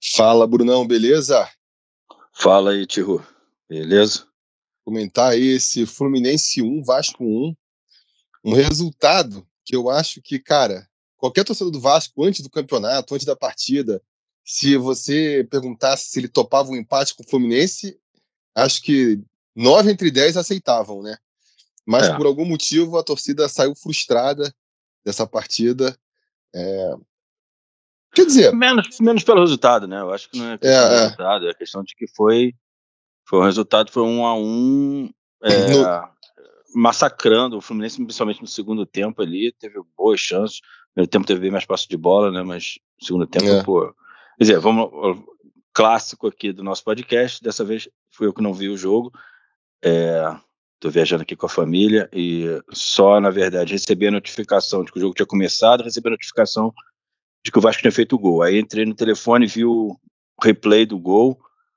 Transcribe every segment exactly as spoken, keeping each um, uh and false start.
Fala, Brunão, beleza? Fala aí, Tiru. Beleza? Comentar aí esse Fluminense um, Vasco um. Um resultado que eu acho que, cara, qualquer torcedor do Vasco, antes do campeonato, antes da partida, se você perguntasse se ele topava um empate com o Fluminense, acho que nove entre dez aceitavam, né? Mas É. por algum motivo a torcida saiu frustrada dessa partida. É... Quer dizer, Menos, menos pelo resultado, né? Eu acho que não é é, questão do é, resultado, é questão de que foi, foi um resultado, foi um a um, é, no, massacrando o Fluminense, principalmente no segundo tempo ali, teve boas chances. No primeiro tempo teve bem mais posse de bola, né? Mas no segundo tempo, é, pô. Quer dizer, vamos. Clássico aqui do nosso podcast. Dessa vez fui eu que não vi o jogo. É, tô viajando aqui com a família e só, na verdade, recebi a notificação de que o jogo tinha começado, recebi a notificação de que o Vasco tinha feito o gol. Aí entrei no telefone, vi o replay do gol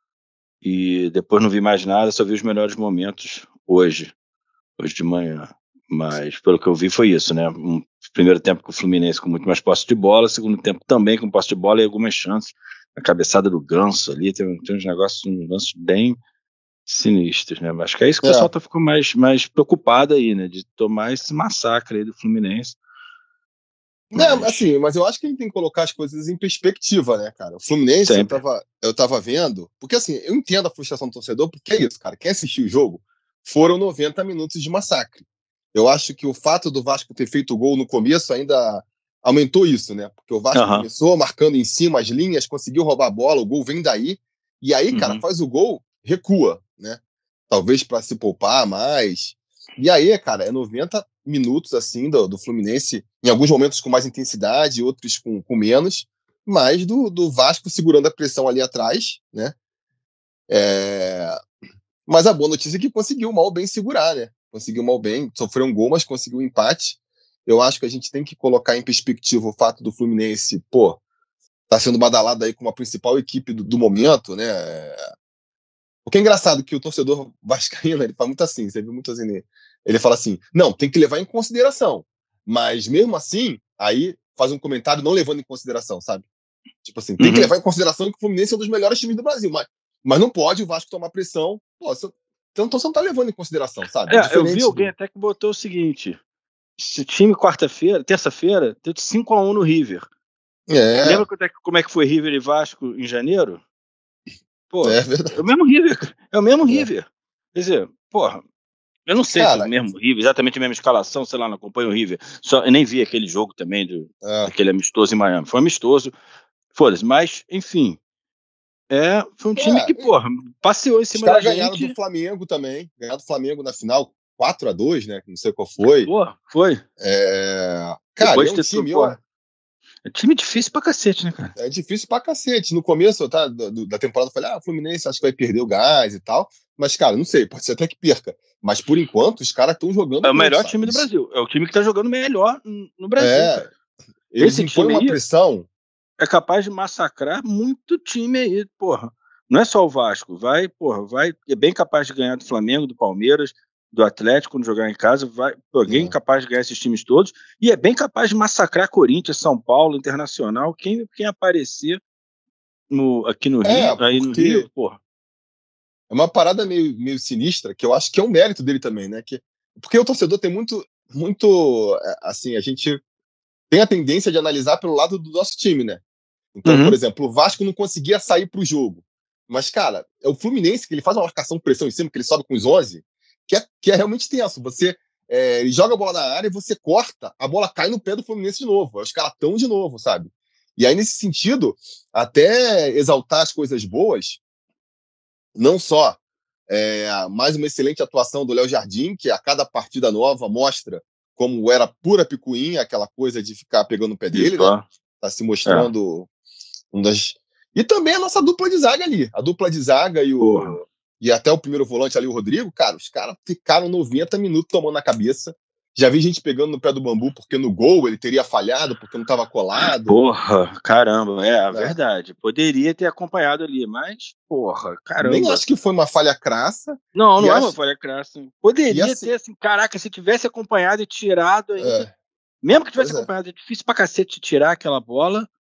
e depois não vi mais nada, só vi os melhores momentos hoje, hoje de manhã. Mas pelo que eu vi foi isso, né? Um primeiro tempo com o Fluminense com muito mais posse de bola, segundo tempo também com posse de bola e algumas chances. A cabeçada do Ganso ali, tem, tem uns negócios, uns lances bem sinistros, né? Acho que é isso que o pessoal é. tá ficando mais, mais preocupado aí, né? De tomar esse massacre aí do Fluminense. Não, Mas assim, mas eu acho que a gente tem que colocar as coisas em perspectiva, né, cara? O Fluminense, eu sempre. tava, eu tava vendo, porque assim, eu entendo a frustração do torcedor, porque é isso, cara. Quem assistiu o jogo foram noventa minutos de massacre. Eu acho que o fato do Vasco ter feito o gol no começo ainda aumentou isso, né? Porque o Vasco Aham. começou marcando em cima as linhas, conseguiu roubar a bola, o gol vem daí, e aí, cara, Uhum. faz o gol, recua, né? Talvez para se poupar mais. E aí, cara, é noventa minutos assim do, do Fluminense, em alguns momentos com mais intensidade, outros com, com menos, mas do, do Vasco segurando a pressão ali atrás, né? É... Mas a boa notícia é que conseguiu mal bem segurar, né? Conseguiu mal bem, sofreu um gol, mas conseguiu um empate. Eu acho que a gente tem que colocar em perspectiva o fato do Fluminense, pô, tá sendo badalado aí como a principal equipe do, do momento, né? Porque é engraçado que o torcedor vascaíno, ele fala muito assim, você viu muito assim, né? Ele fala assim, não, tem que levar em consideração, mas mesmo assim, aí faz um comentário não levando em consideração, sabe? Tipo assim, tem que Uhum. levar em consideração que o Fluminense é um dos melhores times do Brasil, mas, mas não pode o Vasco tomar pressão, pô, você, então você não tá levando em consideração, sabe? É É, eu vi diferente alguém do... até que botou o seguinte: esse time quarta-feira, terça-feira, deu de cinco a um no River. É, Lembra quanto é que- como é que foi River e Vasco em janeiro? Pô, é é o verdade. mesmo River, cara. É o mesmo É. River. Quer dizer, porra, eu não sei se é o Cara, mesmo River, exatamente a mesma escalação, sei lá, não acompanho o River. Só, eu nem vi aquele jogo também, do, é, daquele amistoso em Miami. Foi amistoso, foda-se, mas, enfim, é, foi um time que, é, porra, passeou em os cima da caras ganharam do gente. Flamengo também, ganharam do Flamengo na final quatro a dois, né? Não sei qual foi. Porra, foi. É... Cara, e Depois é de um ter tudo, time, ó, porra. É time difícil pra cacete, né, cara? é difícil pra cacete. No começo tá, do, da temporada eu falei, ah, o Fluminense acho que vai perder o gás e tal. Mas, cara, não sei, pode ser até que perca. Mas por enquanto, os caras estão jogando É o muito, melhor sabe? time do Eles, Brasil. É o time que tá jogando melhor n- no Brasil, é, cara. eles Esse impõem time uma aí pressão. é capaz de massacrar muito time aí, porra. Não é só o Vasco, vai, porra, vai, é bem capaz de ganhar do Flamengo, do Palmeiras, do Atlético quando jogar em casa, vai, pô, bem Né? capaz de ganhar esses times todos e é bem capaz de massacrar Corinthians, São Paulo, Internacional, quem, quem aparecer no, aqui no É, Rio, aí no porque Rio, porra. é uma parada meio, meio sinistra, que eu acho que é um mérito dele também, né? Que, porque o torcedor tem muito, muito, é, assim, a gente tem a tendência de analisar pelo lado do nosso time, né? Então, por Uhum. exemplo, o Vasco não conseguia sair para o jogo. Mas, cara, é o Fluminense que ele faz uma marcação pressão em cima, que ele sobe com os onze, que é, que é realmente tenso. Você é, ele joga a bola na área e você corta, a bola cai no pé do Fluminense de novo. Os caras tão de novo, sabe? E aí, nesse sentido, até exaltar as coisas boas, não só é, mais uma excelente atuação do Léo Jardim, que a cada partida nova mostra como era pura picuinha, aquela coisa de ficar pegando o pé dele, Isso, né? ó. Tá se É, mostrando um das... E também a nossa dupla de zaga ali. A dupla de zaga e porra. o. E até o primeiro volante ali, o Rodrigo, cara, os caras ficaram noventa minutos tomando na cabeça. Já vi gente pegando no pé do bambu porque no gol ele teria falhado, porque não estava colado. Porra, caramba, é a Né? verdade. Poderia ter acompanhado ali, mas, porra, Nem caramba. acho que foi uma falha crassa. Não, E não é uma acho. falha crassa. E Poderia assim. ter, assim, caraca, se tivesse acompanhado e tirado ainda. É, Mesmo que tivesse pois é. acompanhado, é difícil pra cacete tirar aquela bola.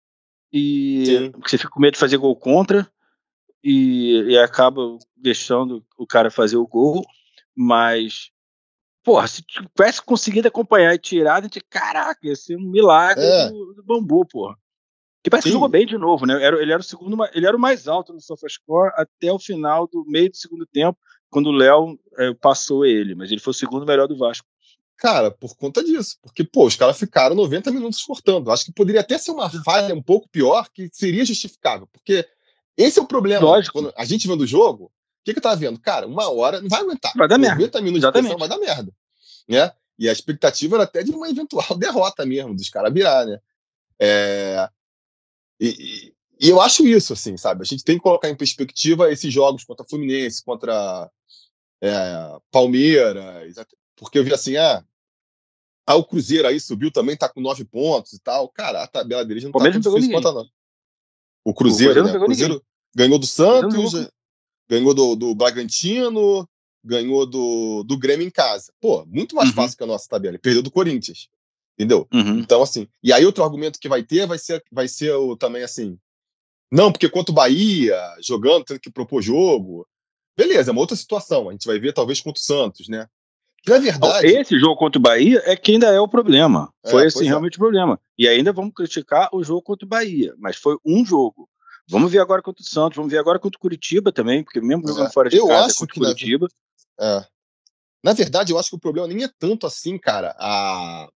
e você fica com medo de fazer gol contra e, e acaba deixando o cara fazer o gol, mas porra, se tivesse conseguido acompanhar e tirar, a gente, caraca, ia ser um milagre É. do, do bambu, porra. Que parece Sim. que jogou bem de novo, né? Era, ele era o segundo, ele era o mais alto no SofaScore até o final do meio do segundo tempo, quando o Léo é, passou ele, mas ele foi o segundo melhor do Vasco. Cara, por conta disso. Porque, pô, os caras ficaram noventa minutos cortando. Acho que poderia até ser uma falha um pouco pior, que seria justificável. Porque esse é o problema. Lógico. Quando a gente vendo o jogo, o que que eu tava vendo? Cara, uma hora não vai aguentar. Vai dar noventa merda. minutos Exatamente. de pressão vai dar merda. Né? E a expectativa era até de uma eventual derrota mesmo, dos caras virar, né? É... E, e, e eu acho isso, assim, sabe? A gente tem que colocar em perspectiva esses jogos contra Fluminense, contra é, Palmeiras, porque eu vi assim, ah, ah, o Cruzeiro aí subiu também, tá com nove pontos e tal. Cara, a tabela dele já não O tá tão difícil quanto a nossa. O Cruzeiro, o Cruzeiro né? não O Cruzeiro ninguém. ganhou do Santos, Cruzeiro ganhou do, do Bragantino, ganhou do, do Grêmio em casa. Pô, muito mais uhum. fácil que a nossa tabela. Ele perdeu do Corinthians. Entendeu? Uhum. Então, assim. E aí, outro argumento que vai ter vai ser, vai ser o, também assim. Não, porque contra o Bahia, jogando, tendo que propor jogo. Beleza, é uma outra situação. A gente vai ver, talvez, contra o Santos, né? Que, na verdade. Esse jogo contra o Bahia é que ainda é o problema. Foi, é, assim, é. realmente o problema. E ainda vamos criticar o jogo contra o Bahia. Mas foi um jogo. Vamos ver agora contra o Santos, vamos ver agora contra o Curitiba também, porque mesmo jogando É. fora de Eu casa acho é contra o que na, Curitiba. é. na verdade, eu acho que o problema nem é tanto assim, cara. A...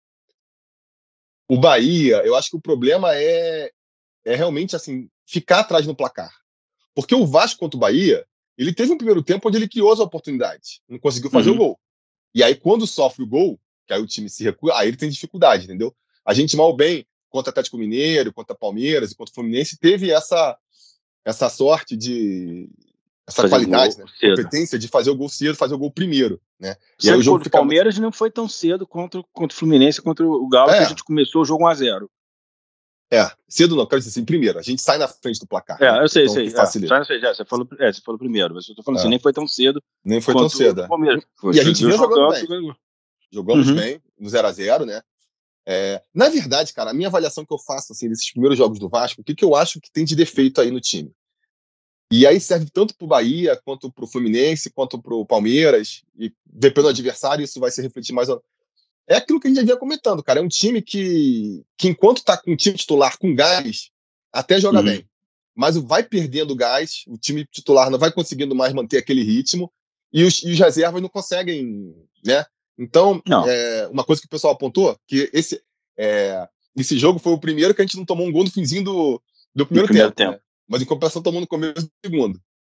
O Bahia, eu acho que o problema é, é realmente assim, ficar atrás no placar. Porque o Vasco contra o Bahia, ele teve um primeiro tempo onde ele criou as oportunidades, não conseguiu fazer Uhum. o gol. E aí, quando sofre o gol, que aí o time se recua, aí ele tem dificuldade, entendeu? A gente, mal bem, contra o Atlético Mineiro, contra Palmeiras e contra o Fluminense, teve essa, essa sorte de. Essa Fazer qualidade, gol né? cedo. Competência de fazer o gol cedo, fazer o gol primeiro, né? E Sendo aí o jogo contra o fica Palmeiras não foi tão cedo contra, contra o Fluminense, contra o Galo, é. que a gente começou o jogo um a zero. É, cedo não, quero dizer assim, primeiro, a gente sai na frente do placar. É, né? eu sei, então, sei. que facilita. É, sei já, você, falou, é, você falou primeiro, mas eu tô falando é. assim, nem foi tão cedo. Nem foi tão cedo. O Palmeiras. E a gente vinha jogando bem. jogando. Jogamos uhum. bem, no zero a zero, né? É, na verdade, cara, a minha avaliação que eu faço assim, desses primeiros jogos do Vasco, o que, que eu acho que tem de defeito aí no time? E aí serve tanto pro Bahia, quanto pro Fluminense, quanto pro Palmeiras, e dependendo do adversário, isso vai se refletir mais. É aquilo que a gente já vinha comentando, cara. É um time que, que enquanto tá com o time titular com gás, até joga uhum. bem. Mas vai perdendo gás, o time titular não vai conseguindo mais manter aquele ritmo, e os, e os reservas não conseguem, né? Então, é, uma coisa que o pessoal apontou, que esse, é, esse jogo foi o primeiro que a gente não tomou um gol no finzinho do, do primeiro, primeiro tempo, tempo. Né? Mas em compensação tomou no começo do segundo.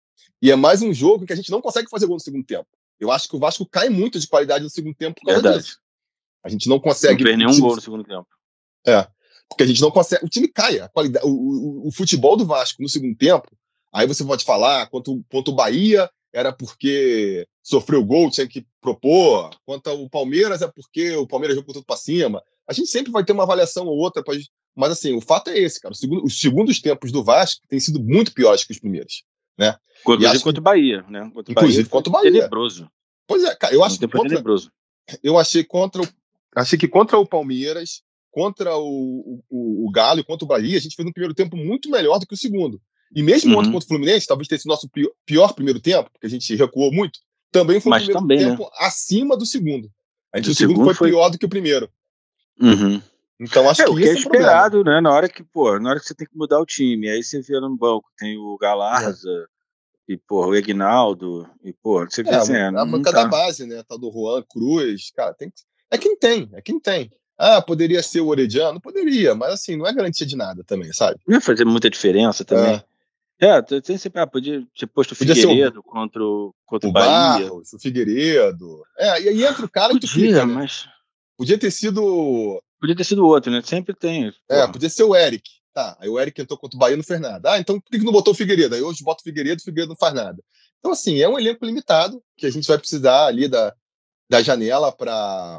E é mais um jogo em que a gente não consegue fazer gol no segundo tempo. Eu acho que o Vasco cai muito de qualidade no segundo tempo por causa Verdade. disso. A gente não consegue... Não fez nenhum time, gol no segundo tempo. É, porque a gente não consegue... O time cai, a qualidade, o, o, o futebol do Vasco no segundo tempo, aí você pode falar, quanto, quanto o Bahia era porque sofreu gol, tinha que propor, quanto o Palmeiras é porque o Palmeiras jogou tudo pra cima. A gente sempre vai ter uma avaliação ou outra, pra, mas assim, o fato é esse, cara. O segundo, os segundos tempos do Vasco têm sido muito piores que os primeiros, né? Inclusive contra o Bahia, né? Contra o inclusive Bahia contra o Bahia. Tenebroso. Pois é, cara, eu acho que contra, tenebroso. eu achei contra o, achei que contra o Palmeiras, contra o, o, o Galo e contra o Bahia, a gente fez um primeiro tempo muito melhor do que o segundo. E mesmo uhum. ontem contra o Fluminense, talvez tenha sido nosso pior, pior primeiro tempo, porque a gente recuou muito, também foi um Mas primeiro também, tempo né? acima do segundo. A gente, o o segundo, segundo foi, foi pior do que o primeiro. Uhum. Então acho é, que o que esse é é o problema. esperado, né? Na hora que, pô, na hora que você tem que mudar o time, aí você vê no banco, tem o Galarza é. e, pô, o Egnaldo, e, pô, você vê é, assim, a, é, a não banca tá. da base, né? Tá do Juan Cruz, cara, tem que... É quem tem, é quem tem. Ah, poderia ser o Orediano? Poderia, mas assim, não é garantia de nada também, sabe? Não ia fazer muita diferença também. É, é tem sempre, ah, podia ter posto o Figueiredo o, contra o, contra o Bahia. Barros, o Figueiredo. É, e aí entra o cara podia, que tu fica, né? Mas... Podia ter sido... Podia ter sido outro, né? Sempre tem. Porra. É, podia ser o Eric. Tá, aí o Eric entrou contra o Bahia e não fez nada. Ah, então por que não botou o Figueiredo? Aí hoje bota o Figueiredo e o Figueiredo não faz nada. Então, assim, é um elenco limitado que a gente vai precisar ali da, da janela para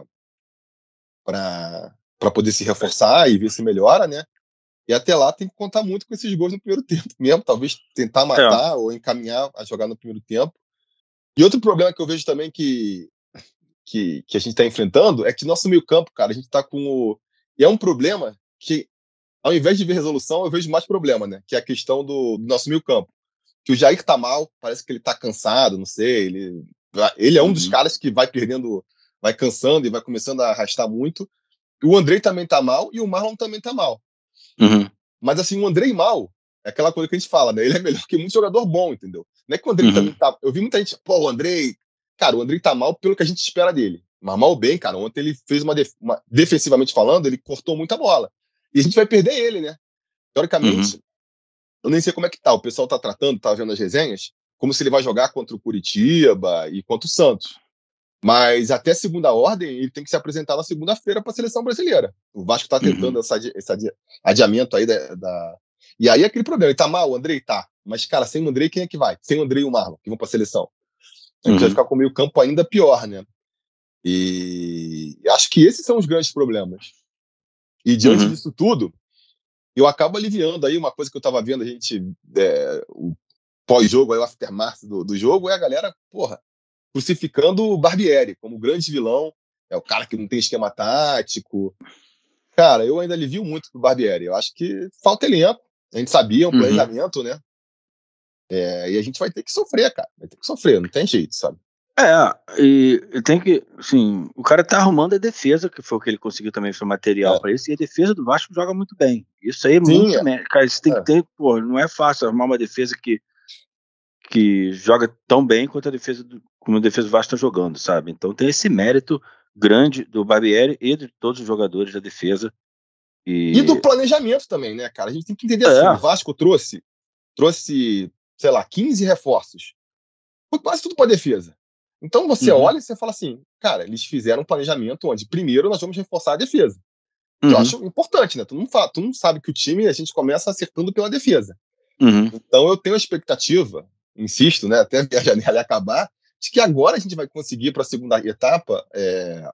para poder se reforçar e ver se melhora, né? E até lá tem que contar muito com esses gols no primeiro tempo mesmo, talvez tentar matar é. ou encaminhar a jogar no primeiro tempo. E outro problema que eu vejo também que, que, que a gente está enfrentando é que nosso meio campo, cara, a gente está com o... E é um problema que ao invés de ver resolução, eu vejo mais problema, né? Que é a questão do, do nosso meio campo. Que o Jair tá mal, parece que ele tá cansado, não sei. Ele, ele é um dos Uhum. caras que vai perdendo, vai cansando e vai começando a arrastar muito. O Andrei também tá mal e o Marlon também tá mal. Uhum. Mas assim, o Andrei mal é aquela coisa que a gente fala, né? Ele é melhor que muito jogador bom, entendeu? Não é que o Andrei Uhum. também tá. Eu vi muita gente, pô, o Andrei. Cara, o Andrei tá mal pelo que a gente espera dele. Mas mal bem, cara. Ontem ele fez uma, def... uma. Defensivamente falando, ele cortou muita bola. E a gente vai perder ele, né? Uhum. Teoricamente, eu nem sei como é que tá. O pessoal tá tratando, tá vendo as resenhas, como se ele vai jogar contra o Curitiba e contra o Santos. Mas até segunda ordem, ele tem que se apresentar na segunda-feira para a seleção brasileira. O Vasco está tentando Uhum. essa, esse adiamento aí da, da. E aí aquele problema, ele tá mal, o Andrei tá. Mas, cara, sem o Andrei, quem é que vai? Sem o Andrei e o Marlon, que vão para a seleção. A gente vai Uhum. ficar com o meio campo ainda pior, né? E acho que esses são os grandes problemas. E diante Uhum. disso tudo, eu acabo aliviando aí uma coisa que eu estava vendo, a gente, é, o pós-jogo, aí, o aftermath do, do jogo, é a galera, porra, crucificando o Barbieri como grande vilão, é o cara que não tem esquema tático. Cara, eu ainda alivio muito pro Barbieri. Eu acho que falta elenco. A gente sabia, é um Uhum. planejamento, né? É, e a gente vai ter que sofrer, cara. Vai ter que sofrer, não tem jeito, sabe? É, e, e tem que, assim, o cara tá arrumando a defesa, que foi o que ele conseguiu também, foi material É. para isso, e a defesa do Vasco joga muito bem. Isso aí é Sim, muito, é. mé- cara, isso tem que É. ter, pô, não é fácil arrumar uma defesa que, que joga tão bem quanto a defesa do, como a defesa do Vasco tá jogando, sabe? Então tem esse mérito grande do Barbieri e de todos os jogadores da defesa. E do E planejamento também, né, cara? A gente tem que entender assim: o é, Vasco trouxe, trouxe, sei lá, quinze reforços. Foi quase tudo para defesa. Então você uhum, olha e você fala assim, cara, eles fizeram um planejamento onde primeiro nós vamos reforçar a defesa. Que eu uhum, acho importante, né? Tu não, fala, tu não sabe que o time a gente começa acertando pela defesa. uhum, Então eu tenho a expectativa, insisto, né, até a janela acabar, de que agora a gente vai conseguir para a segunda etapa, é,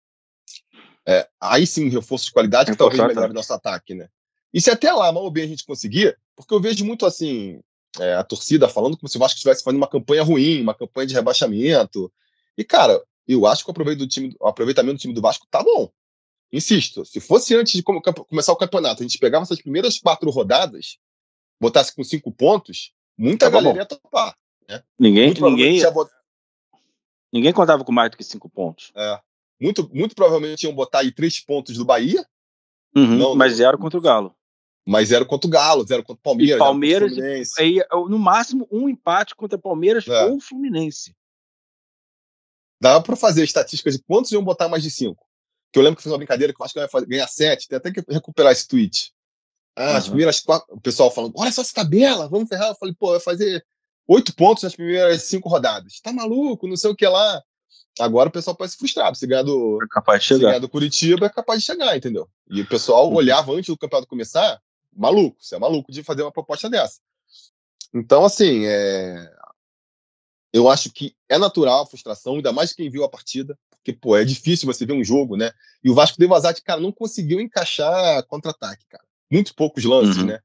é, aí sim um reforço de qualidade que talvez reforçar o melhore o ataque. nosso ataque, né? E se até lá, mal ou bem, a gente conseguir, porque eu vejo muito assim, é, a torcida falando como se o Vasco estivesse fazendo uma campanha ruim, uma campanha de rebaixamento. E, cara, eu acho que o aproveitamento do time, o aproveitamento do time do Vasco tá bom. Insisto, se fosse antes de começar o campeonato, a gente pegava essas primeiras quatro rodadas, botasse com cinco pontos, muita Tava galera bom. ia topar, né? Ninguém, Muito provavelmente ninguém, ia botar, ninguém contava com mais do que cinco pontos. é, muito, muito provavelmente iam botar aí três pontos do Bahia, Uhum, não mas no, zero contra o Galo. mas zero contra o Galo, zero contra o E Palmeiras, zero contra o Palmeiras, e, Fluminense. aí, no máximo, um empate contra Palmeiras É. ou Fluminense. Dava para fazer estatísticas de quantos iam botar mais de cinco. Que eu lembro que fiz uma brincadeira que eu acho que eu ia fazer, ganhar sete, tem até que recuperar esse tweet. Ah, as Uhum. primeiras quatro, o pessoal falando, olha só essa tabela, vamos ferrar. Eu falei, pô, vai fazer oito pontos nas primeiras cinco rodadas. Tá maluco, não sei o que lá. Agora o pessoal pode se frustrar. Se ganhar do, É capaz de se ganhar chegar. do Curitiba, é capaz de chegar, entendeu? E o pessoal Uhum. olhava antes do campeonato começar, maluco, você é maluco de fazer uma proposta dessa. Então, assim, é... eu acho que é natural a frustração, ainda mais quem viu a partida, porque, pô, é difícil você ver um jogo, né? E o Vasco de Vazati, cara, não conseguiu encaixar contra-ataque, cara. Muito poucos lances, Uhum. né?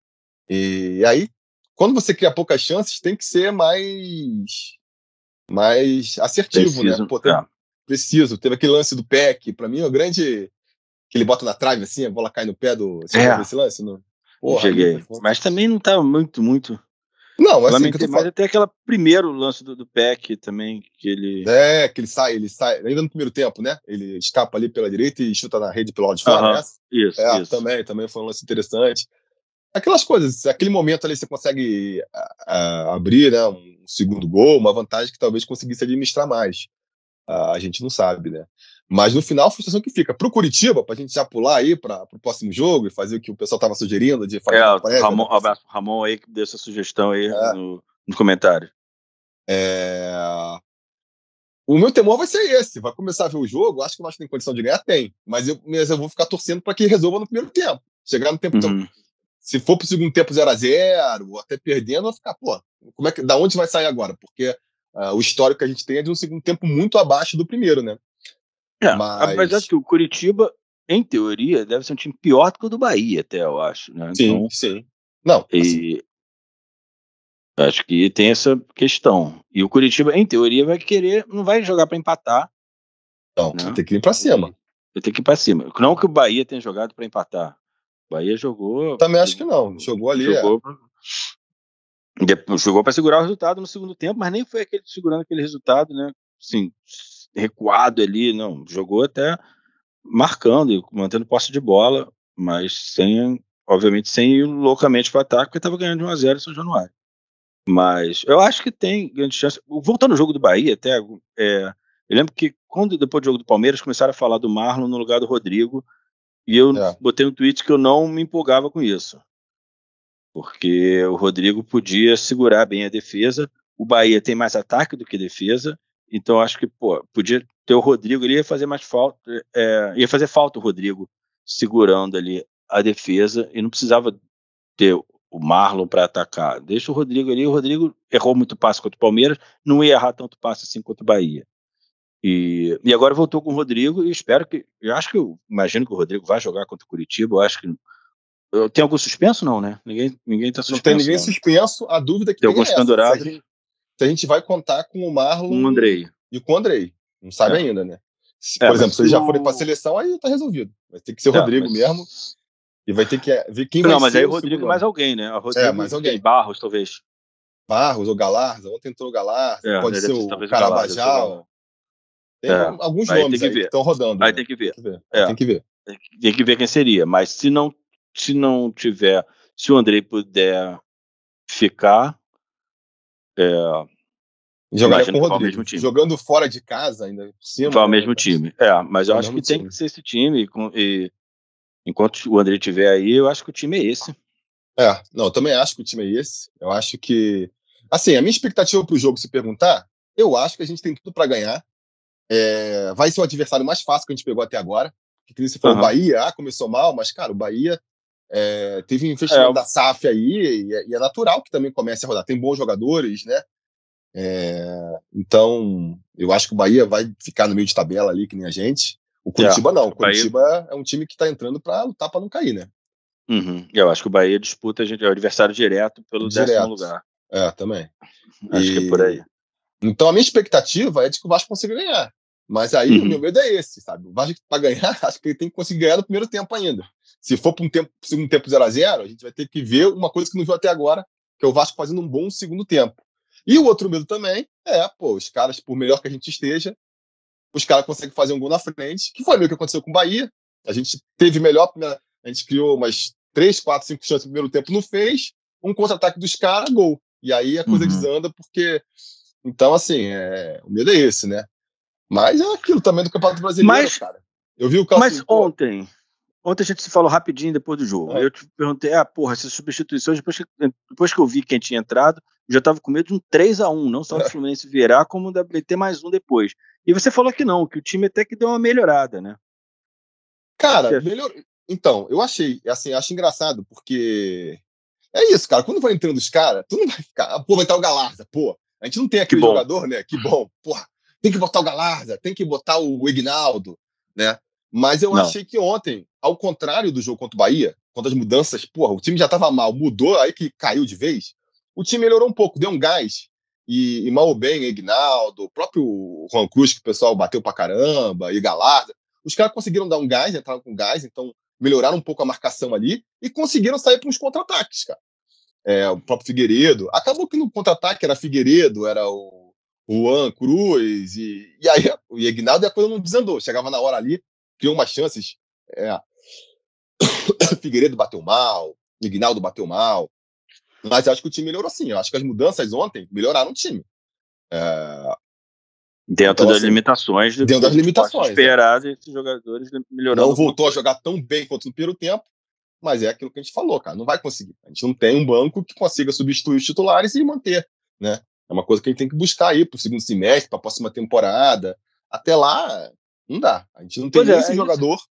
E aí, quando você cria poucas chances, tem que ser mais mais assertivo, né? Preciso. Pô, teve, É. preciso. Teve aquele lance do Peck, pra mim, é o grande. Que ele bota na trave assim, a bola cai no pé do. Chegou a ver É, esse lance? Não? Porra, ali foi cheguei. foda. Mas também não estava muito, muito. Não, assim, que eu Lamentei tô mais falando. até aquele primeiro lance do, do Peck também, que ele. É, que ele sai, ele sai, ainda no primeiro tempo, né? Ele escapa ali pela direita e chuta na rede pelo lado de fora, é Aham, essa? isso, É, isso. também, também foi um lance interessante. Aquelas coisas, aquele momento ali você consegue a, a, abrir, né, um segundo gol, uma vantagem que talvez conseguisse administrar mais. A, a gente não sabe, né? Mas no final, a frustração que fica. Pro Curitiba, pra gente já pular aí para o próximo jogo e fazer o que o pessoal tava sugerindo, de fazer É, uma o prévia da Ramon, próxima. abraço pro Ramon aí que deu essa sugestão aí É, no, no comentário. é... O meu temor vai ser esse. Vai começar a ver o jogo, acho que o Vasco tem condição de ganhar, tem. Mas eu, mas eu vou ficar torcendo para que resolva no primeiro tempo. Chegar no tempo. Uhum. Se for pro segundo tempo zero a zero ou até perdendo, eu vou ficar, pô, como é que, da onde vai sair agora? Porque uh, o histórico que a gente tem é de um segundo tempo muito abaixo do primeiro, né? É, apesar de Mas, que o Curitiba, em teoria, deve ser um time pior do que o do Bahia, até eu acho, né? sim, Então, sim. Não, assim, e acho que tem essa questão. E o Curitiba, em teoria, vai querer, não vai jogar para empatar, não, vai né? ter que ir pra cima. E vai ter que ir para cima. Não que o Bahia tenha jogado para empatar, Bahia jogou... Também acho que não. Jogou ali, jogou, é. Jogou para segurar o resultado no segundo tempo, mas nem foi aquele segurando aquele resultado, né? Assim, recuado ali, não. Jogou até marcando e mantendo posse de bola, mas sem, obviamente, sem ir loucamente para o ataque, porque estava ganhando de um a zero em São Januário. Mas eu acho que tem grande chance. Voltando ao jogo do Bahia, até, é, eu lembro que quando, depois do jogo do Palmeiras, começaram a falar do Marlon no lugar do Rodrigo, e eu é. botei um tweet que eu não me empolgava com isso, porque o Rodrigo podia segurar bem a defesa, o Bahia tem mais ataque do que defesa, então acho que, pô, podia ter o Rodrigo, ele ia fazer mais falta, é, ia fazer falta o Rodrigo segurando ali a defesa, e não precisava ter o Marlon para atacar. Deixa o Rodrigo ali, o Rodrigo errou muito passe contra o Palmeiras, não ia errar tanto passe assim contra o Bahia. E, e agora voltou com o Rodrigo e espero que, eu acho que, eu imagino que o Rodrigo vai jogar contra o Curitiba, eu acho que, tem algum suspenso não, né? Ninguém, ninguém tá Não tem suspenso ninguém não, né? suspenso, a dúvida que Tem tem alguns é essa, se a pendurados, gente, se a gente vai contar com o Marlon um Andrei. e com o Andrei. Não sabe É. ainda, né? Se, É, por mas exemplo, se se eles já o... forem para a seleção, aí tá resolvido. Vai ter que ser o É, Rodrigo mas... mesmo, e vai ter que ver quem vai Não, mas aí ser o o Rodrigo segundo e mais homem. alguém, né? O É, Rodrigo mais e quem? alguém. Barros, talvez. Barros ou Galarza, ontem entrou o Galarza, É, pode ser deve ser, o talvez o Galarza, deve ser o Carabajal. Galarza. Tem É, um- alguns aí tem nomes que aí que ver. estão rodando, Aí né? tem que Tem ver. que ver. Aí É, tem que ver. tem que tem que ver quem seria. Mas se não, se não tiver, se o Andrei puder ficar, é, Jogaria imagino com o que vai ao Rodrigo. mesmo time. Jogando fora de casa, ainda por Vai cima, ao né? mesmo time. É, mas eu Vai o acho mesmo que tem time. que ser esse time. E, com- e enquanto o Andrei estiver aí, eu acho que o time é esse. É, não, eu também acho que o time é esse. Eu acho que. Assim, a minha expectativa pro jogo, se perguntar, eu acho que a gente tem tudo para ganhar. É, vai ser o adversário mais fácil que a gente pegou até agora. Que você falou, o Aham. Bahia, ah, começou mal, mas, cara, o Bahia é, teve um É, investimento da S A F aí, e é, e é natural que também comece a rodar. Tem bons jogadores, né? É, então, eu acho que o Bahia vai ficar no meio de tabela ali, que nem a gente. O é, Curitiba não. O o Bahia. Curitiba é um time que está entrando para lutar para não cair, né? Uhum. Eu acho que o Bahia disputa, a gente é o adversário direto pelo décimo Direto. lugar. É, também. Acho que é por aí. E então a minha expectativa é de que o Vasco consiga ganhar. Mas aí o meu Uhum. medo é esse, sabe? O Vasco para ganhar, acho que ele tem que conseguir ganhar no primeiro tempo ainda. Se for para um tempo, segundo tempo zero a zero, a gente vai ter que ver uma coisa que não viu até agora, que é o Vasco fazendo um bom segundo tempo. E o outro medo também é, pô, os caras, por melhor que a gente esteja, os caras conseguem fazer um gol na frente, que foi meio que aconteceu com o Bahia. A gente teve melhor, a gente criou umas três, quatro, cinco chances no primeiro tempo, não fez. Um contra-ataque dos caras, gol. E aí a coisa Uhum. desanda, porque. Então, assim, é... o medo é esse, né? Mas é aquilo também do Campeonato Brasileiro, Mas, cara. Eu vi o mas Cássio, pô. ontem, ontem a gente se falou rapidinho depois do jogo. Ah, Eu te perguntei, ah, porra, essas substituições, depois que, depois que eu vi quem tinha entrado, eu já estava com medo de um três a um, não só do Fluminense virar, como da ter mais um depois. E você falou que não, que o time até que deu uma melhorada, né? cara, Que- melhor. Então, eu achei, assim, acho engraçado, porque é isso, cara. Quando vai entrando os caras, tu não vai ficar. Pô, vai estar o Galarza, pô. A gente não tem Que aquele bom. jogador, né? Que bom. Porra, tem que botar o Galarza, tem que botar o Ignaldo, né? Mas eu Não. achei que ontem, ao contrário do jogo contra o Bahia, quando as mudanças, porra, o time já tava mal, mudou, aí que caiu de vez, o time melhorou um pouco, deu um gás. E, e mal ou bem, Ignaldo, o próprio Juan Cruz, que o pessoal bateu pra caramba, e Galarza. Os caras conseguiram dar um gás, entraram com gás, então melhoraram um pouco a marcação ali e conseguiram sair para uns contra-ataques, cara. É, o próprio Figueiredo. Acabou que no contra-ataque era Figueiredo, era o Juan Cruz, e, e aí o Ignaldo e a coisa não desandou. Chegava na hora ali, criou umas chances. É, Figueiredo bateu mal, Ignaldo bateu mal. Mas acho que o time melhorou sim. Eu acho que as mudanças ontem melhoraram o time. É, Dentro então, das assim, limitações do, dentro do das que pode se limitações. É. esperar desses jogadores melhorando Não alguma voltou a coisa. jogar tão bem quanto no primeiro tempo, mas é aquilo que a gente falou, cara. Não vai conseguir. A gente não tem um banco que consiga substituir os titulares e manter, né? É uma coisa que a gente tem que buscar aí para o segundo semestre, para a próxima temporada. Até lá, não dá. A gente não tem Pois nem é, esse é isso. jogador.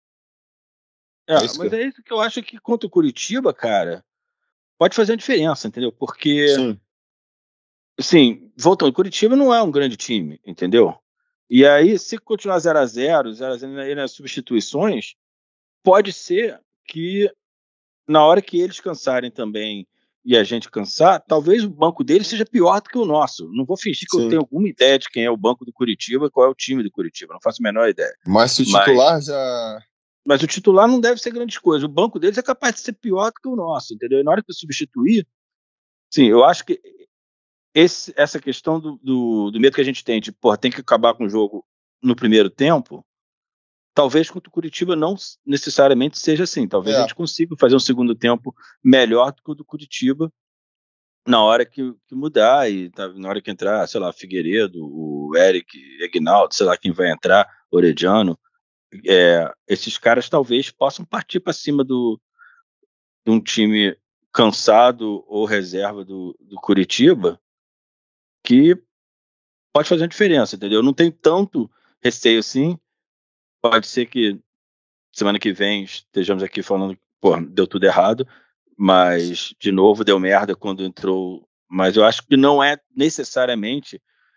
É É, isso que... mas é isso que eu acho que contra o Curitiba, cara, pode fazer a diferença, entendeu? Porque, Sim, assim, voltando, Curitiba não é um grande time, entendeu? E aí, se continuar zero a zero, zero a zero aí nas substituições, pode ser que na hora que eles cansarem também e a gente cansar, talvez o banco deles seja pior do que o nosso. Não vou fingir que eu sim. tenho alguma ideia de quem é o banco do Curitiba, qual é o time do Curitiba, não faço a menor ideia. Mas se o Mas titular já. mas o titular não deve ser grande coisa. O banco deles é capaz de ser pior do que o nosso, entendeu? E na hora de substituir, sim, eu acho que esse, essa questão do, do, do medo que a gente tem de, pô, tem que acabar com o jogo no primeiro tempo, talvez contra o Curitiba não necessariamente seja assim. Talvez a É, gente consiga fazer um segundo tempo melhor do que o do Curitiba na hora que, que mudar e tá, na hora que entrar, sei lá, Figueiredo, o Eric, Aguinaldo, sei lá quem vai entrar, Orediano, é, esses caras talvez possam partir para cima do, de um time cansado ou reserva do, do Curitiba que pode fazer uma diferença, entendeu? Não tem tanto receio assim. Pode ser que semana que vem estejamos aqui falando que, pô, deu tudo errado, mas, de novo, deu merda quando entrou. Mas eu acho que não é necessariamente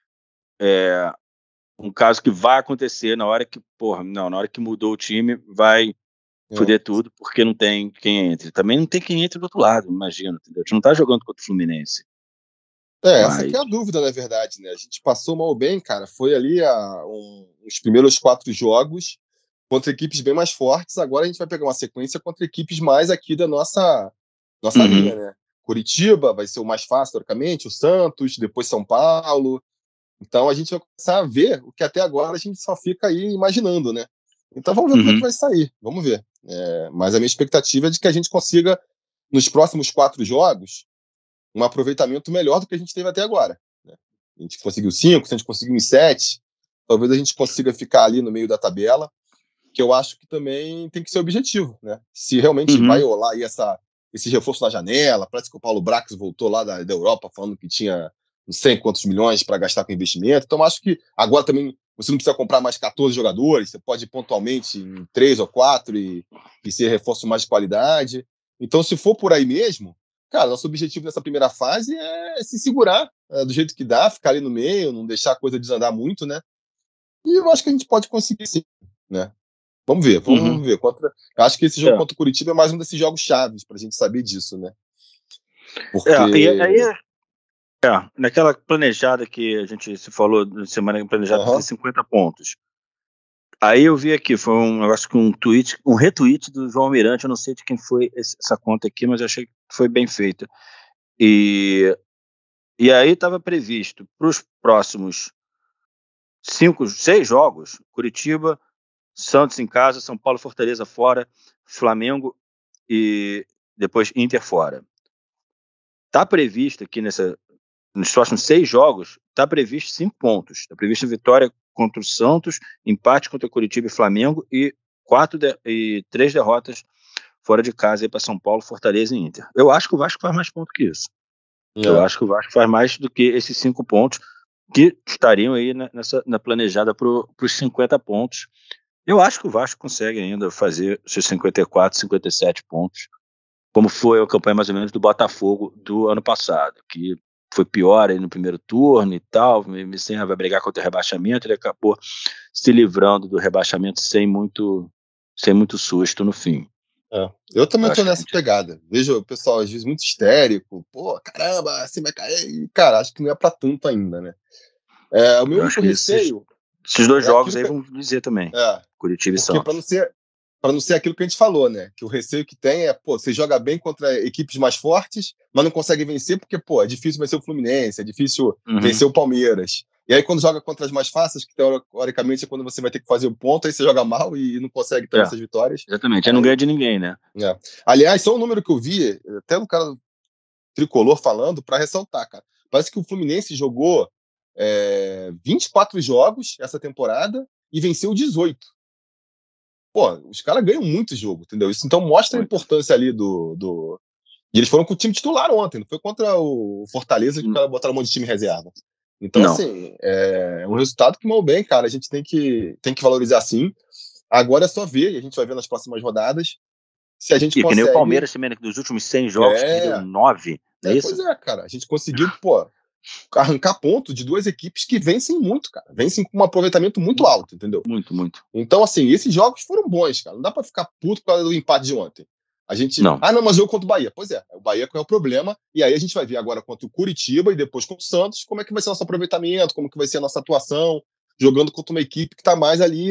é, um caso que vai acontecer na hora que, porra, não, na hora que mudou o time, vai é. foder tudo, porque não tem quem entre. Também não tem quem entre do outro lado, imagina, entendeu? A gente não tá jogando contra o Fluminense, É, essa mas... que é a dúvida, na verdade, né? A gente passou mal ou bem, cara. Foi ali a, um, os primeiros quatro jogos contra equipes bem mais fortes. Agora a gente vai pegar uma sequência contra equipes mais aqui da nossa, nossa linha, Uhum, né? Curitiba vai ser o mais fácil, teoricamente, o Santos, depois São Paulo. Então a gente vai começar a ver o que até agora a gente só fica aí imaginando, né? Então vamos ver como é que uhum, vai sair. Vamos ver. É, mas a minha expectativa é de que a gente consiga, nos próximos quatro jogos, um aproveitamento melhor do que a gente teve até agora. Né? A gente conseguiu cinco, se a gente conseguiu sete, talvez a gente consiga ficar ali no meio da tabela, que eu acho que também tem que ser objetivo. Né? Se realmente vai uhum, rolar aí essa, esse reforço na janela, parece que o Paulo Brax voltou lá da, da Europa falando que tinha não sei quantos milhões para gastar com investimento, então acho que agora também você não precisa comprar mais quatorze jogadores, você pode ir pontualmente em três ou quatro e, e ser reforço mais de qualidade. Então, se for por aí mesmo, cara, nosso objetivo nessa primeira fase é se segurar é, do jeito que dá, ficar ali no meio, não deixar a coisa desandar muito, né? E eu acho que a gente pode conseguir sim, né? Vamos ver, uhum. vamos ver. Contra... Eu acho que esse jogo É, contra o Curitiba é mais um desses jogos chaves pra gente saber disso, né? é, e aí, Porque. é, naquela planejada que a gente se falou, na semana planejada fazer Aham, cinquenta pontos. Aí eu vi aqui, foi um, eu acho que um tweet, um retweet do João Almirante, eu não sei de quem foi esse- essa conta aqui, mas eu achei que foi bem feita. E, e aí estava previsto para os próximos cinco, seis jogos, Curitiba, Santos em casa, São Paulo, Fortaleza fora, Flamengo e depois Inter fora. Está previsto aqui nessa, nos próximos seis jogos, está previsto cinco pontos. Está previsto vitória contra o Santos, empate contra o Curitiba e Flamengo e quatro de, e três derrotas fora de casa para São Paulo, Fortaleza e Inter. Eu acho que o Vasco faz mais pontos que isso. Eu é. acho que o Vasco faz mais do que esses cinco pontos que estariam aí nessa, na planejada para os cinquenta pontos. Eu acho que o Vasco consegue ainda fazer seus cinquenta e quatro, cinquenta e sete pontos, como foi a campanha mais ou menos do Botafogo do ano passado, que foi pior aí no primeiro turno e tal, o Messina vai brigar contra o rebaixamento, ele acabou se livrando do rebaixamento sem muito, sem muito susto no fim. É. Eu também Eu tô acho que a nessa gente... pegada. Vejo o pessoal às vezes muito histérico. Pô, caramba, assim vai cair. E, cara, acho que não é pra tanto ainda, né? É, o meu Eu acho único que esses, receio esses dois é jogos aquilo aí que. vão dizer também, É, Curitiba e porque para não Santos. ser para não ser aquilo que a gente falou, né? Que o receio que tem é, pô, você joga bem contra equipes mais fortes, mas não consegue vencer porque, pô, é difícil vencer o Fluminense, é difícil Uhum. vencer o Palmeiras. E aí quando joga contra as mais fáceis, que teoricamente é quando você vai ter que fazer o ponto, aí você joga mal e não consegue também É, essas vitórias. exatamente, aí não Aí, ganha de ninguém, né? é. Aliás, só um número que eu vi, até no cara tricolor falando, para ressaltar, cara. Parece que o Fluminense jogou é, vinte e quatro jogos essa temporada e venceu dezoito. Pô, os caras ganham muito jogo, entendeu? Isso então mostra a Muito. importância ali do, do. E eles foram com o time titular ontem, não foi contra o Fortaleza que o N- cara botaram um monte de time reserva. Então, Não. assim, é um resultado que mal bem, cara. A gente tem que, tem que valorizar sim. Agora é só ver, e a gente vai ver nas próximas rodadas, se a gente E que nem o consegue. Palmeiras também, né, que dos últimos cem jogos perdeu É, nove, não é é, pois isso? é, cara. A gente conseguiu, pô, arrancar ponto de duas equipes que vencem muito, cara. Vencem com um aproveitamento muito alto, entendeu? Muito, muito. Então, assim, esses jogos foram bons, cara. Não dá pra ficar puto por causa do empate de ontem. A gente. Não. Ah, não, mas jogo contra o Bahia. Pois é, o Bahia qual é o problema. E aí a gente vai ver agora contra o Curitiba e depois contra o Santos como é que vai ser nosso aproveitamento, como que vai ser a nossa atuação, jogando contra uma equipe que tá mais ali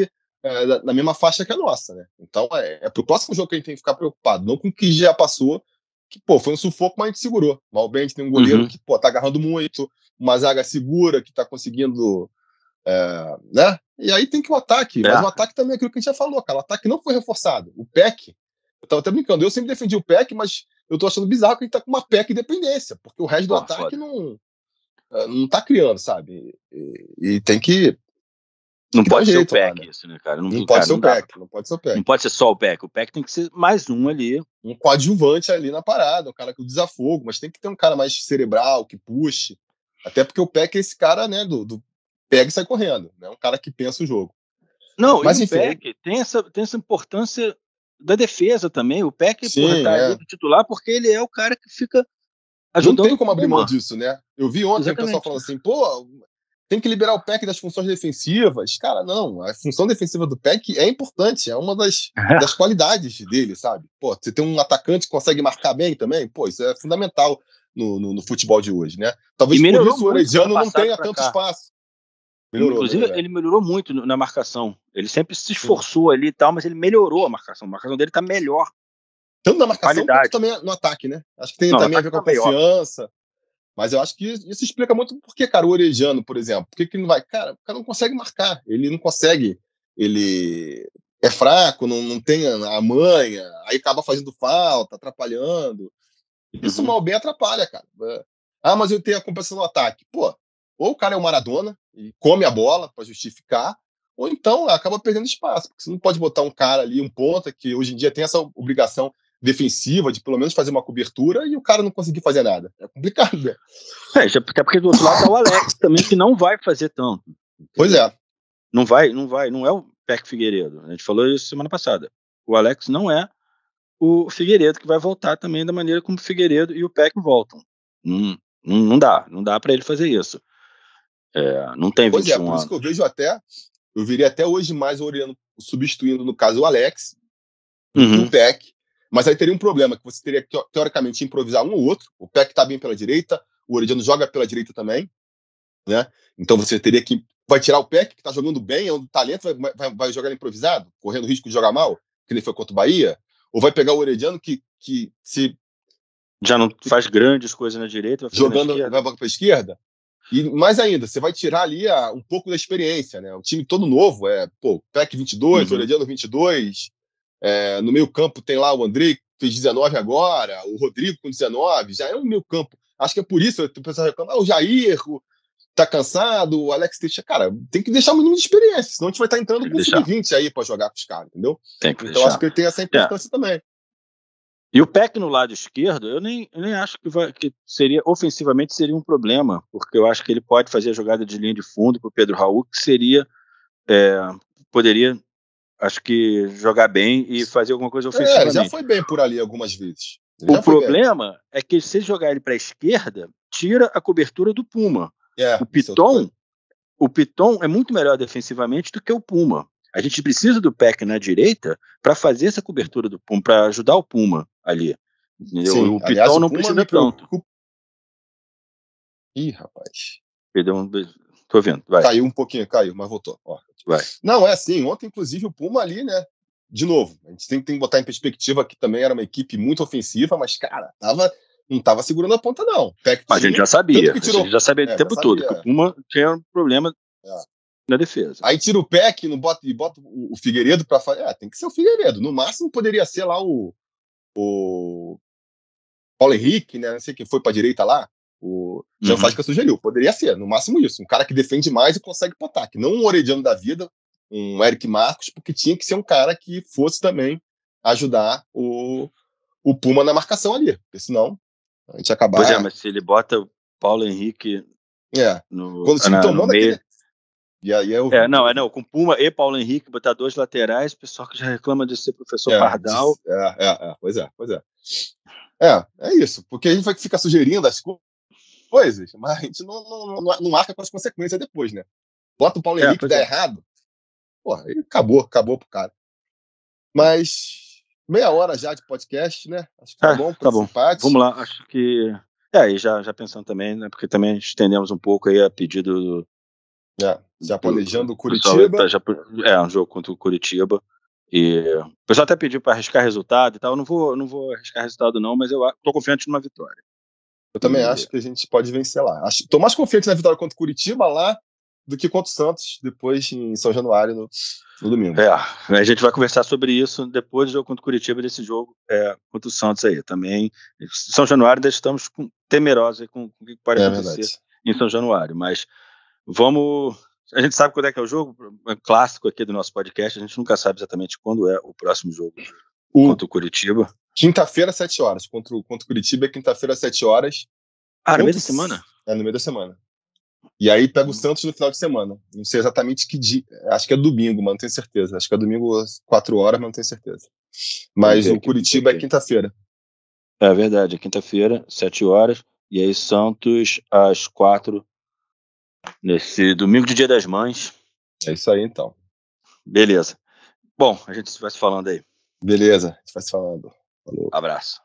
é, na mesma faixa que a nossa, né? Então é, é pro próximo jogo que a gente tem que ficar preocupado, não com o que já passou, que, pô, foi um sufoco, mas a gente segurou. Mal bem, a gente tem um goleiro Uhum. que, pô, tá agarrando muito, uma zaga segura que tá conseguindo, é, né? E aí tem que o ataque, mas É. o ataque também é aquilo que a gente já falou, cara, o ataque não foi reforçado. O P E C, eu tava até brincando, eu sempre defendi o P E C, mas eu tô achando bizarro que a gente tá com uma P E C dependência, porque o resto do Pô, ataque foda. não, não tá criando, sabe? E, e tem que, Não que dar um pode ser o jeito lá, P E C né? isso, né, cara? Não, Não pode cara, ser não o dá. P E C, não pode ser o P E C. Não pode ser só o P E C. O P E C tem que ser mais um ali. Um coadjuvante ali na parada, um cara que desafogo, mas tem que ter um cara mais cerebral, que puxe. Até porque o P E C é esse cara, né, do, do pega e sai correndo, né? Um cara que pensa o jogo. Não, Mas e o enfim, aí, P E C tem essa, tem essa importância da defesa também. O P E C, porra, sim, tá ali é. do titular porque ele é o cara que fica Não ajudando tem o como abrir mão Puma. disso, né? Eu vi ontem o pessoal Exatamente. falando assim, pô, tem que liberar o P E C das funções defensivas. Cara, não, a função defensiva do P E C é importante, é uma das, das qualidades dele, sabe? Pô, você tem um atacante que consegue marcar bem também, pô, isso é fundamental no, no, no futebol de hoje, né? E Talvez por melhorou isso o muito do ano Orediano não passado tenha para tanto cá. espaço. Melhorou, Inclusive, melhorou. ele melhorou muito na marcação. Ele sempre se Sim. esforçou ali e tal, mas ele melhorou a marcação. A marcação dele tá melhor. Tanto na marcação quanto Qualidade. também no ataque, né? Acho que tem Não, o também a ataque ver com tá a melhor. confiança. Mas eu acho que isso explica muito porque, cara, o Orejano, por exemplo, por que, que ele não vai? Cara, o cara não consegue marcar. Ele não consegue. Ele é fraco, não, não tem a manha, aí acaba fazendo falta, atrapalhando. Isso Uhum. mal bem atrapalha, cara. Ah, mas eu tenho a compensação no ataque. Pô, ou o cara é o Maradona e come a bola para justificar, ou então acaba perdendo espaço. Porque você não pode botar um cara ali, um ponta, que hoje em dia tem essa obrigação defensiva de pelo menos fazer uma cobertura e o cara não conseguir fazer nada. É complicado, né? É, já- até porque do outro lado tá o Alex também, que não vai fazer tanto. Pois Entendeu? é. Não vai, não vai, não é o P E C Figueiredo. A gente falou isso semana passada. O Alex não é o Figueiredo que vai voltar também da maneira como o Figueiredo e o P E C voltam. Não, não, não dá, não dá para ele fazer isso. É, não tem Pois vinte e é, um por isso que eu anos. vejo até, eu viria até hoje mais o Oriano substituindo, no caso, o Alex, do que o Uhum. P E C. Mas aí teria um problema, que você teria que, teoricamente, improvisar um ou outro. O P E C tá bem pela direita, o Orediano joga pela direita também, né? Então você teria que. Vai tirar o P E C, que tá jogando bem, é um talento, vai, vai, vai jogar improvisado, correndo risco de jogar mal, que nem foi contra o Bahia? Ou vai pegar o Orediano, que, que se Já não faz grandes coisas na direita, vai fazer na jogando, vai esquerda. para a esquerda? E mais ainda, você vai tirar ali a, um pouco da experiência, né? O time todo novo, é, pô, P E C vinte e dois, Uhum. Orediano vinte e dois, é, no meio campo tem lá o Andrei, que fez dezenove agora, o Rodrigo com dezenove, já é um meio campo. Acho que é por isso que o pessoal reclama, ah, o Jair tá cansado, o Alex Teixeira, cara, tem que deixar o mínimo de experiência, senão a gente vai estar entrando Tem que com o deixar. sub vinte aí para jogar com os caras, entendeu? Tem que Então acho deixar. que ele tem essa É. importância também. E o P E C no lado esquerdo, eu nem, eu nem acho que, vai, que seria, ofensivamente seria um problema, porque eu acho que ele pode fazer a jogada de linha de fundo para o Pedro Raul, que seria, é, poderia, acho que, jogar bem e fazer alguma coisa É, ele já ofensivamente. foi bem por ali algumas vezes. Ele O já foi bem. problema é que se jogar ele para a esquerda, tira a cobertura do Puma. É, O isso é outra Piton, coisa. o Piton é muito melhor defensivamente do que o Puma. A gente precisa do P E C na direita para fazer essa cobertura do Puma, para ajudar o Puma ali. Entendeu? Sim, O aliás, Piton o não Puma precisa me tanto. preocupa. Ih, rapaz. Perdeu um. Tô vendo, vai, Caiu um pouquinho, caiu, mas voltou. Ó. vai. Não, é assim, ontem, inclusive, o Puma ali, né? De novo, a gente tem, tem que botar em perspectiva que também era uma equipe muito ofensiva, mas, cara, tava, não tava segurando a ponta, não. O P E C Mas a gente tinha, já tanto sabia, que a gente tirou. já sabia o É, já tempo todo sabia. que o Puma tinha um problema É. na defesa. Aí tira o P E C não bota, e bota o, o Figueiredo pra fazer. É, tem que ser o Figueiredo. No máximo poderia ser lá o, o Paulo Henrique, né? Não sei quem foi pra direita lá. O Jean Uhum. Fática sugeriu. Poderia ser, no máximo isso. Um cara que defende mais e consegue pro ataque. Não um Orediano da vida, um Eric Marcos, porque tinha que ser um cara que fosse também ajudar o, o Puma na marcação ali. Porque senão a gente ia Pois é, acabar. mas se ele bota o Paulo Henrique É. no, Quando o time na, no tomando meio. aquele. E aí é É, horrível. não, é não, com Puma e Paulo Henrique, botar dois laterais, o pessoal que já reclama de ser professor É, de, Pardal. é, é, é, pois é, pois é. É, é isso. Porque a gente vai ficar sugerindo as coisas, mas a gente não, não, não, não marca com as consequências depois, né? Bota o Paulo É, Henrique, pois dá é. errado. Pô, aí acabou, acabou pro cara. Mas meia hora já de podcast, né? Acho que tá Ah, bom para tá esse bom. empate. Vamos lá, acho que. É, e já, já pensando também, né? Porque também estendemos um pouco aí a pedido do, É. Já planejando o Curitiba. Curitiba. Já, é, um jogo contra o Curitiba. E o pessoal até pediu para arriscar resultado e tal. Eu não vou, não vou arriscar resultado, não, mas eu tô confiante numa vitória. Eu também e... acho que a gente pode vencer lá. Acho, tô mais confiante na vitória contra o Curitiba lá do que contra o Santos, depois em São Januário, no, no domingo. É, a gente vai conversar sobre isso depois do jogo contra o Curitiba, desse jogo é, contra o Santos aí também. São Januário, ainda estamos com, temerosos com, com o que pode é acontecer verdade. em São Januário, mas vamos... A gente sabe quando é que é o jogo, é clássico aqui do nosso podcast, a gente nunca sabe exatamente quando é o próximo jogo o contra o Curitiba. Quinta-feira, às sete horas. Contra o, contra o Curitiba é quinta-feira, às sete horas. Ah, no meio da semana? É, no meio da semana. E aí pega o Santos no final de semana. Não sei exatamente que dia. Acho que é domingo, mas não tenho certeza. Acho que é domingo às quatro horas, mas não tenho certeza. Mas o Curitiba é quinta-feira. É verdade, é quinta-feira, sete horas. E aí Santos às quatro, nesse domingo de Dia das Mães. É isso aí, então. Beleza. Bom, a gente vai se falando aí. Beleza, a gente vai se falando. Falou. Abraço.